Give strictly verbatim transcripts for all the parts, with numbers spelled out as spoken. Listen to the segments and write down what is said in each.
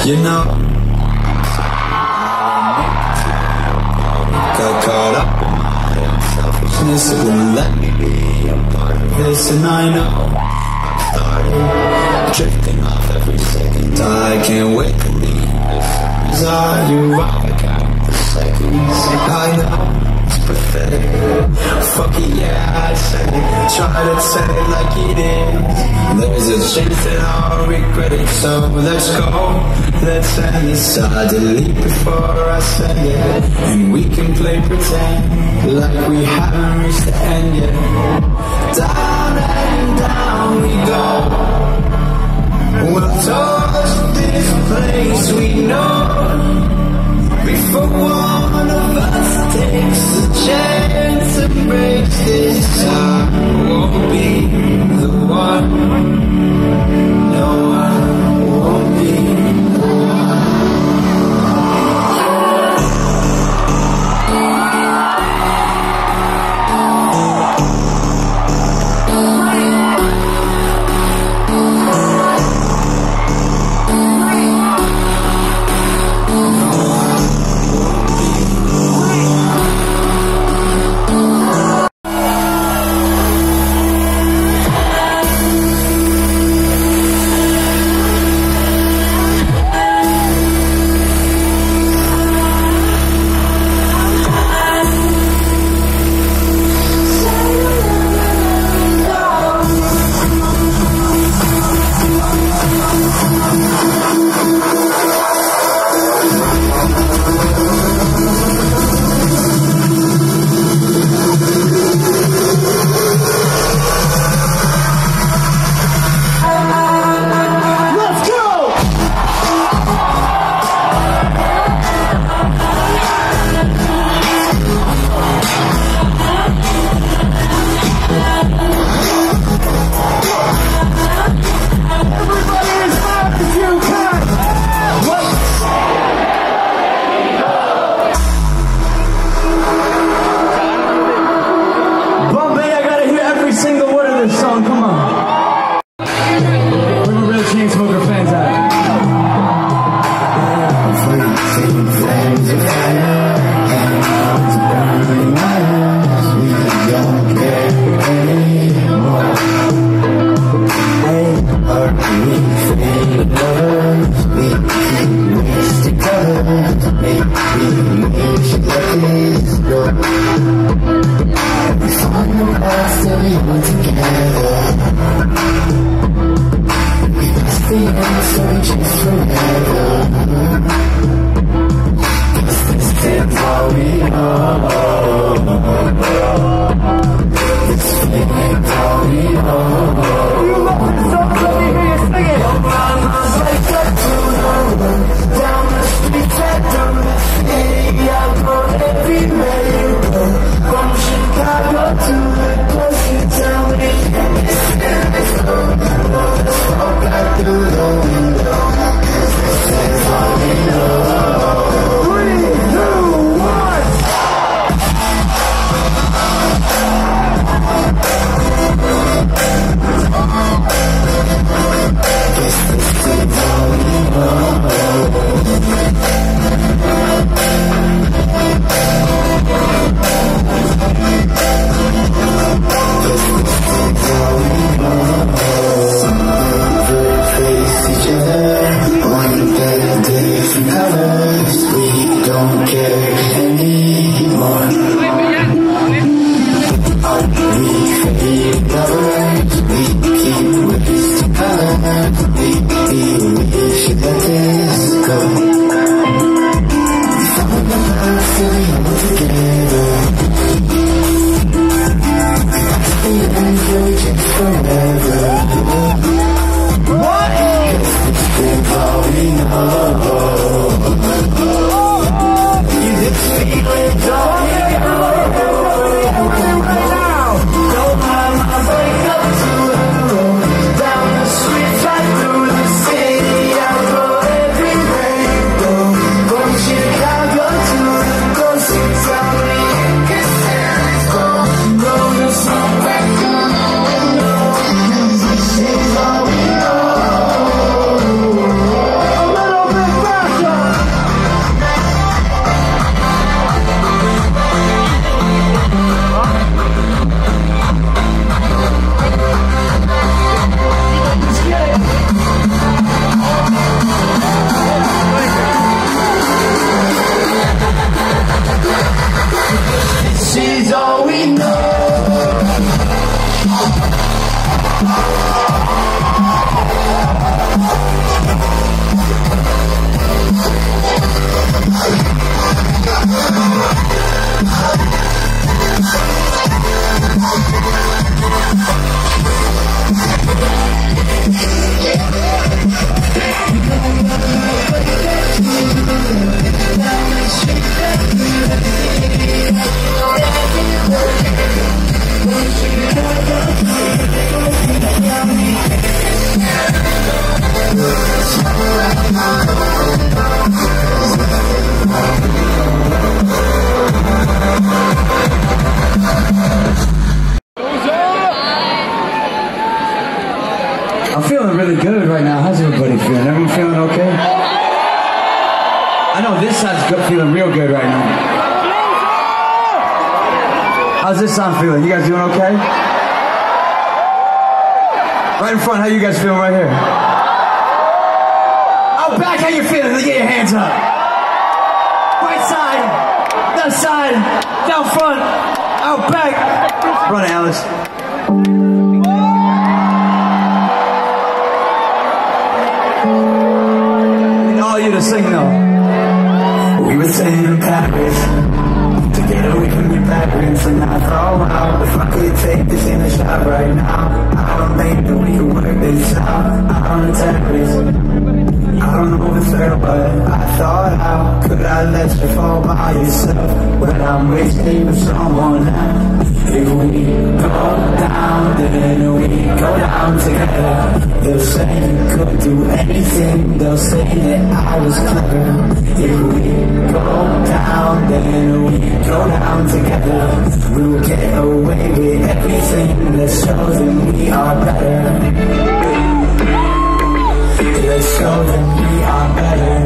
You know, got caught up in my own selfishness. It won't let me be a part of this, and I know I'm starting drifting off every second. I can't wait to leave this. Are you off? I count the seconds. I know it's pathetic. Fuck it, yeah, I said it. Try to tell it like it is. There's a chance that I'll regret it. So let's go, let's end this. I delete before I send it, and we can play pretend like we haven't reached the end yet. Down and down we go. We'll touch this place we know before one of us takes a chance to break this. I won't be the one. No, I won't be the one. I'm feeling really good right now. How's everybody feeling? Everyone feeling okay? I know this side's good, feeling real good right now. How's this side feeling? You guys doing okay? Right in front, how you guys feeling right here? Out back, how you feeling? Get your hands up. Right side, left side, down front, out back. Run it, Alice. You to sing though. We were staying in Paris, together we can be parents, and I thought, wow, if I could take this in a shot right now, I don't think that we could work this out. I'm a terrorist, I don't know if it's fair, but I thought, how could I let you fall by yourself when I'm wasting with someone else? If we go down, then we go down together. They'll say you could do anything, they'll say that I was clever. If we go down, then we go down together. We'll get away with everything that shows that we are better. Let's show them we are better.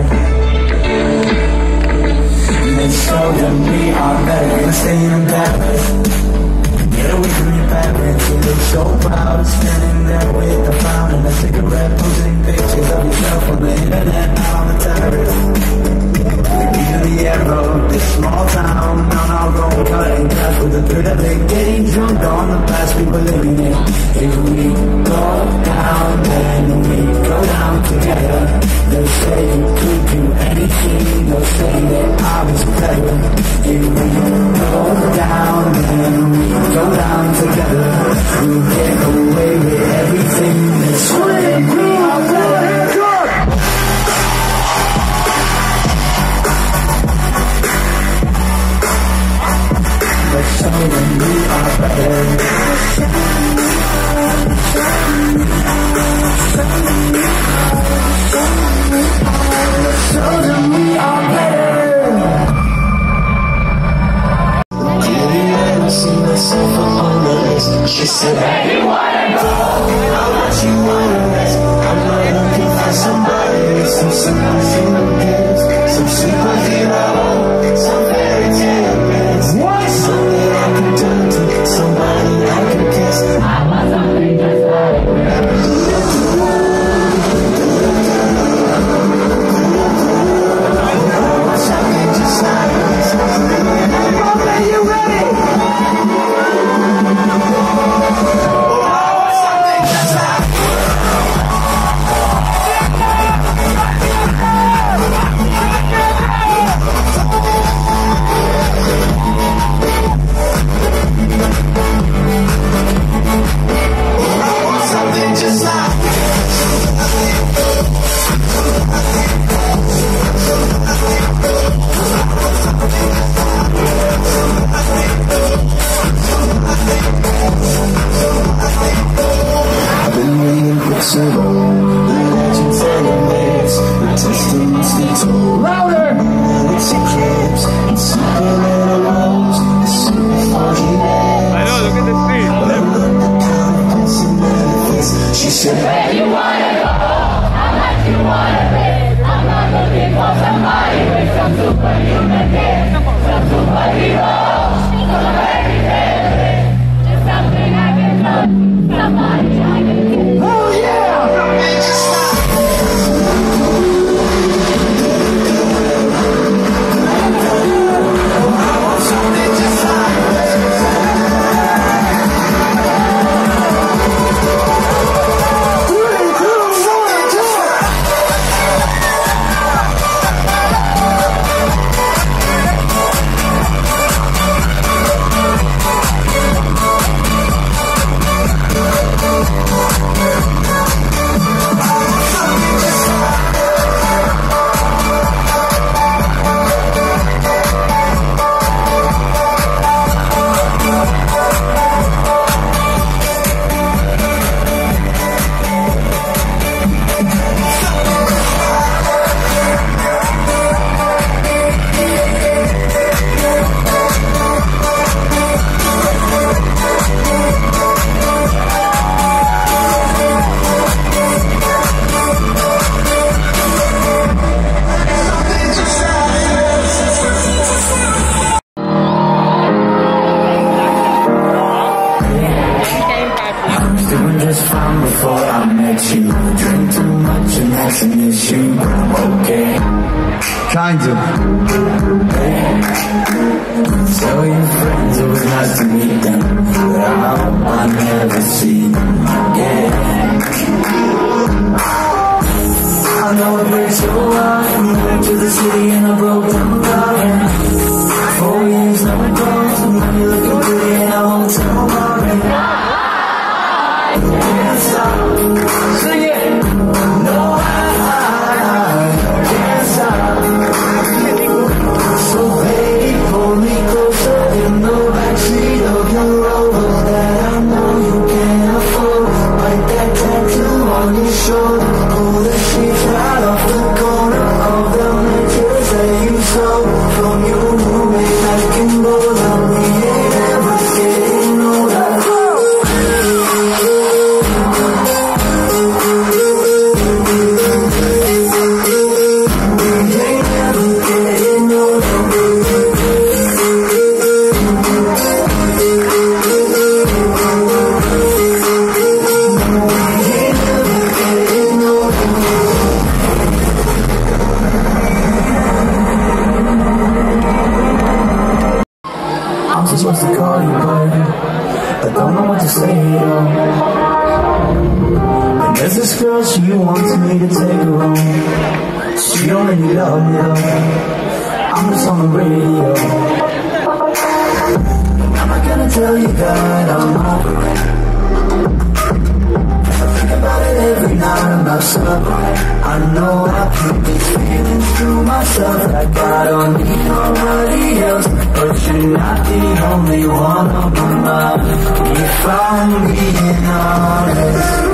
Let's show them we are better. We're staying in Paris. Yeah, we can be parents. You look so proud, standing there with a frown and a cigarette, posting pictures of yourself on the internet. Out on the terrace, in the air of this small town, on our road, cutting glass with the thrill of it, getting drunk on the past we were living in. If we go down, then we go down together. They'll say you could do anything, they'll say that I was clever. If we go down, then we go down together. We'll get away with everything that's when we are better. Let's show them we are better. Let's show them we are better. See myself on the list. She said, hey, you wanna go? How much you wanna rest? I'm not looking for somebody with some superheroes, some superhero, some fairy tale prince. What? Something I can turn to, somebody I can kiss. I want something just like that. Something just like that. Are you ready? at you. Drink too much and that's an issue, but I'm okay. Kind of. Hey, tell your friends it was nice to meet them, but I hope I never see them again. I know it breaks your heart. Moving to the city in a broken car. Four years, no calls, and now you're looking pretty in a hotel bar. Can't stop, sing it. No, I, I, I can't stop. So baby, pull me closer in the backseat of your Rover that I know you can't afford. Like that tattoo on your shoulder. Pull the sheets right off the corner of the mattress that you stole from your roommate back in Boulder. We ain't ever getting older. I'm supposed to call you, but I don't know what to say at all. And there's this girl, she wants me to take her home. She don't really love me though. I'm just on the radio. And I'm not gonna tell you that I'm over it. I think about it every night, I'm not suffering. I know I keep these feelings to myself. I don't need nobody else, but you're not the only one on my mind. If I'm being honest,